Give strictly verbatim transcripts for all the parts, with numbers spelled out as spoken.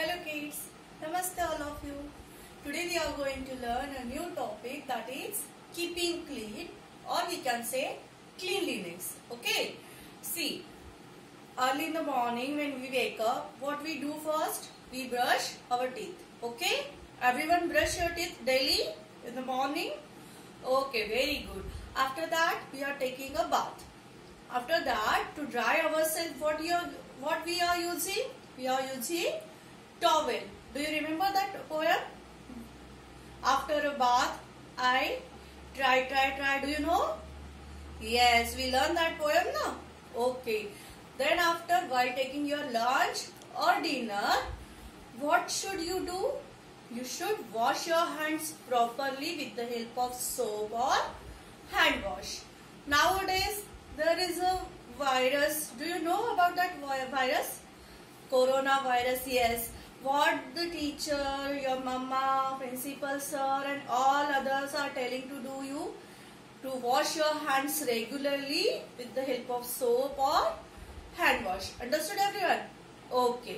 Hello kids, Namaste all of you. Today we are going to learn a new topic, that is keeping clean, or we can say cleanliness. Okay, see, early in the morning when we wake up, what we do first? We brush our teeth. Okay, everyone brush your teeth daily in the morning. Okay, very good. After that we are taking a bath. After that, to dry ourselves, what you are, what we are using? We are using towel. Do you remember that poem? After a bath, I try, try, try. Do you know? Yes, we learned that poem now. Okay. Then after, while taking your lunch or dinner, what should you do? You should wash your hands properly with the help of soap or hand wash. Nowadays, there is a virus. Do you know about that virus? Coronavirus, yes. What the teacher, your mama, principal sir and all others are telling to do you? To wash your hands regularly with the help of soap or hand wash. Understood everyone? Okay.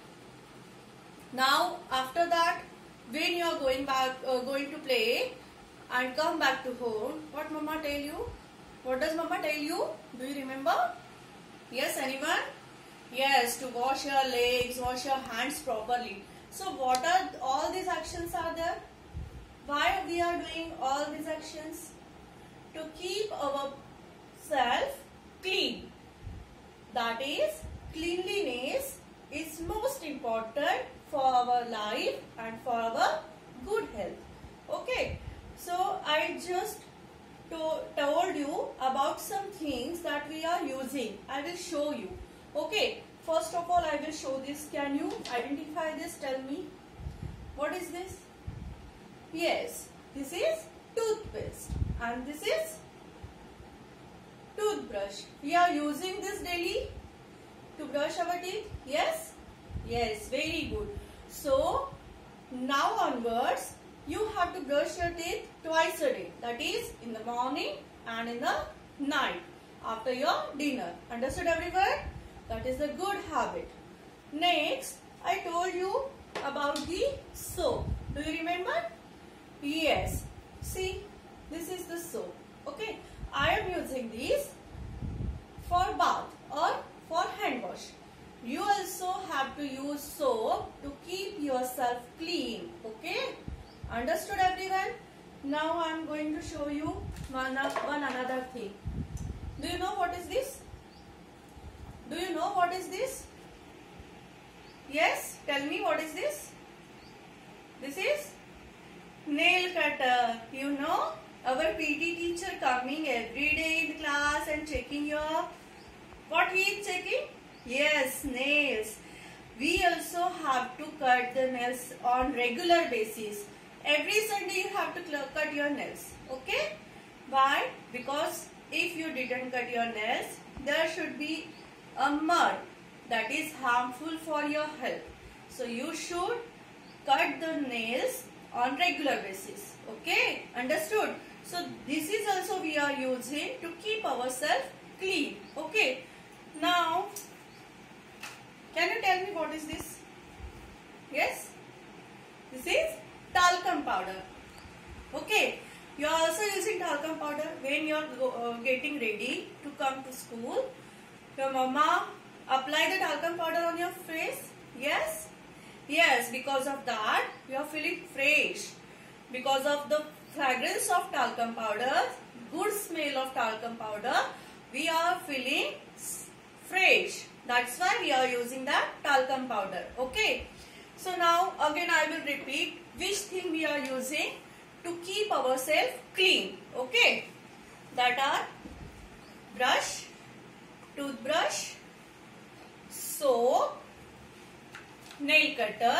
Now after that, when you are going back, uh, going to play and come back to home, what mama tell you? What does mama tell you? Do you remember? Yes, anyone? Yes, to wash your legs, wash your hands properly. So what are all these actions are there? Why we are doing all these actions? To keep ourselves clean. That is, cleanliness is most important for our life and for our good health. Okay, so I just to told you about some things that we are using. I will show you. Okay, first of all I will show this. Can you identify this? Tell me. What is this? Yes, this is toothpaste and this is toothbrush. We are using this daily to brush our teeth. Yes? Yes, very good. So, now onwards, you have to brush your teeth twice a day. That is, in the morning and in the night after your dinner. Understood everyone? That is a good habit. Next, I told you about the soap. Do you remember? Yes. See, this is the soap. Okay. I am using this for bath or for hand wash. You also have to use soap to keep yourself clean. Okay. Understood everyone? Now I am going to show you one, one another thing. Do you know what is this? Do you know what is this? Yes? Tell me, what is this? This is nail cutter. You know, our P T teacher coming every day in class and checking your, what he is checking? Yes, nails. We also have to cut the nails on regular basis. Every Sunday you have to cut your nails. Okay? Why? Because if you didn't cut your nails, there should be a mud that is harmful for your health. So you should cut the nails on regular basis. Okay? Understood? So this is also we are using to keep ourselves clean. Okay? Now, can you tell me what is this? Yes? This is talcum powder. Okay? You are also using talcum powder when you are uh, getting ready to come to school. Your mama apply the talcum powder on your face. Yes? Yes, because of that you are feeling fresh. Because of the fragrance of talcum powder, good smell of talcum powder, we are feeling fresh. That's why we are using that talcum powder. Okay? So now again I will repeat which thing we are using to keep ourselves clean. Okay? That are brush, toothbrush, soap, nail cutter,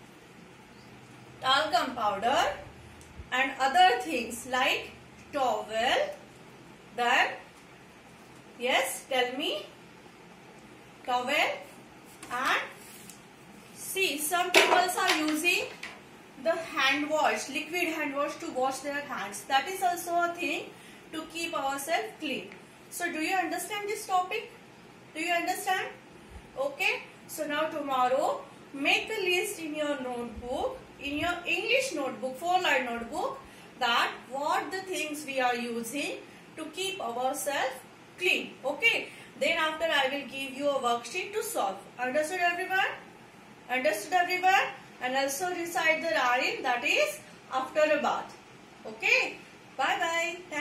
talcum powder and other things like towel. Then, yes, tell me, towel. And see, some people are using the hand wash, liquid hand wash to wash their hands. That is also a thing to keep ourselves clean. So do you understand this topic? Do you understand? Okay. So now tomorrow make a list in your notebook, in your English notebook, four-line notebook, that what the things we are using to keep ourselves clean. Okay. Then after I will give you a worksheet to solve. Understood everyone? Understood everyone? And also recite the rhyme, that is after a bath. Okay. Bye bye.